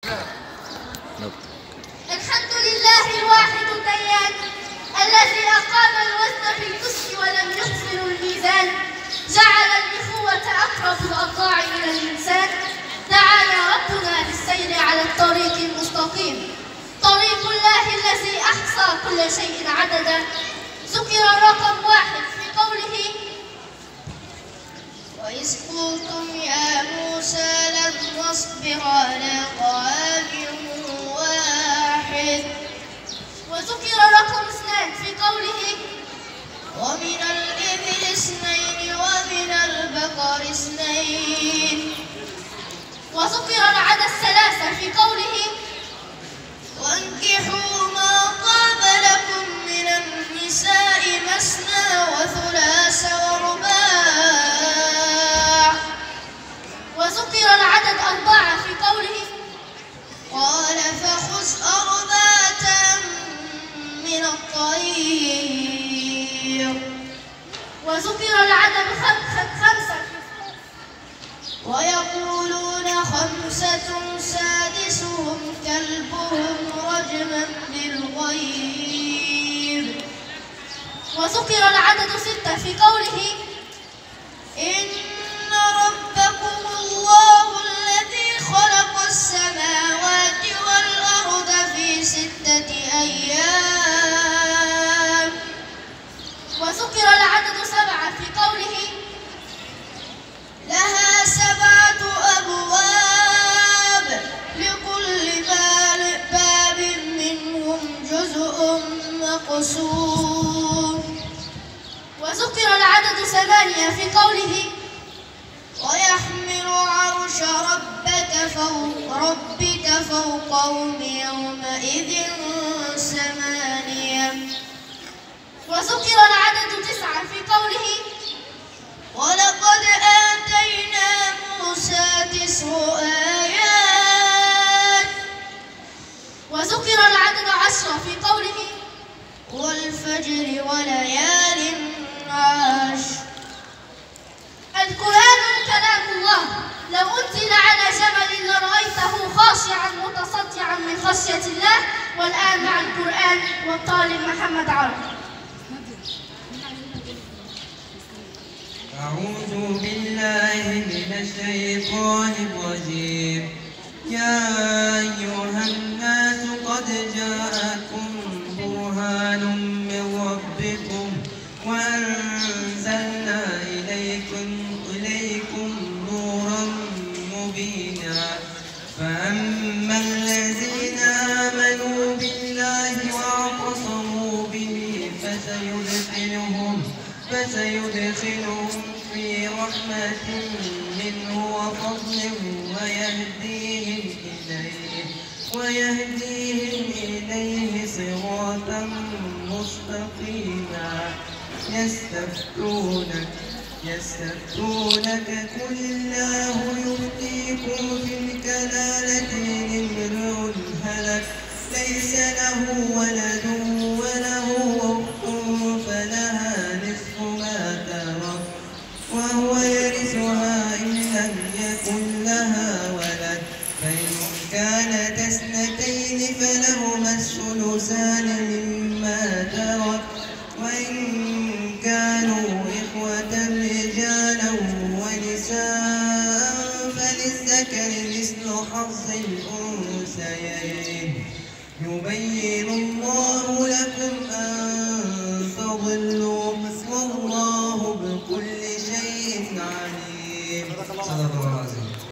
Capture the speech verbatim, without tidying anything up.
الحمد لله الواحد الديان الذي أقام الوزن بالقسط ولم يخسر الميزان، جعل الإخوة أقرب الأضلاع إلى الإنسان، دعانا ربنا للسير على الطريق المستقيم، طريق الله الذي أحصى كل شيء عددا. ذكر رقم واحد في قوله: وإذ قلتم يا موسى لن نصبر على طعام واحد. وذكر رقم اثنان في قوله: ومن الإبل اثنين ومن البقر اثنين. وذكر العدد ثلاثة في قوله: وانكحوا ما طاب لكم من النساء مثنى وثلاث ورباع. وذكر العدد أربعة في قوله: قال فخذ أربعة من الطير. وذكر العدد خمسة: ويقولون خمسة سادسهم كلبهم رجما بالغيب. وذكر العدد ستة في قوله: إن ربكم الله الذي خلق السماوات والأرض في ستة أيام. وذكر العدد سبعة في قوله: لها سبعة أبواب لكل باب منهم جزء مقسوم. وذكر العدد ثمانية في قوله: ويحمل عرش ربك فوق ربك فوقهم يومئذ ثمانية. وذكر العدد تسعة في قوله: ولقد آتينا موسى تسع آيات. وذكر العدد عشرة في قوله: والفجر وليال عشر. القرآن كلام الله، لو أنزل على جبل لرأيته خاشعا متصدعا من خشية الله. والآن مع القرآن والطالب محمد عربي. أعوذ بالله من الشيطان الرجيم. يا أيها الناس قد جاءكم برهان من ربكم وأنزلنا إليكم إليكم نورا مبينا. فأما الذين آمنوا بالله واعتصموا به فسيدخلهم فسيدخلهم في رحمة منه وفضل ويهديهم إليه ويهديهم إليه صراطا مستقيما. يستفتونك يستفتونك قل الله يفتيكم في الكلالة إن امرؤ هلك ليس له ولد وله أخت فلها نصف ما ترك وهو يرثها إن لم يكن لها ولد، فإن كانت اثنتين فلهما الثلثان مما ترك، وإن كانوا إخوة رجالا ونساء فللذكر مثل حظ الأنثيين. يبين الله لكم أن تضلوا والله بكل شيء عليم. صدق الله العظيم.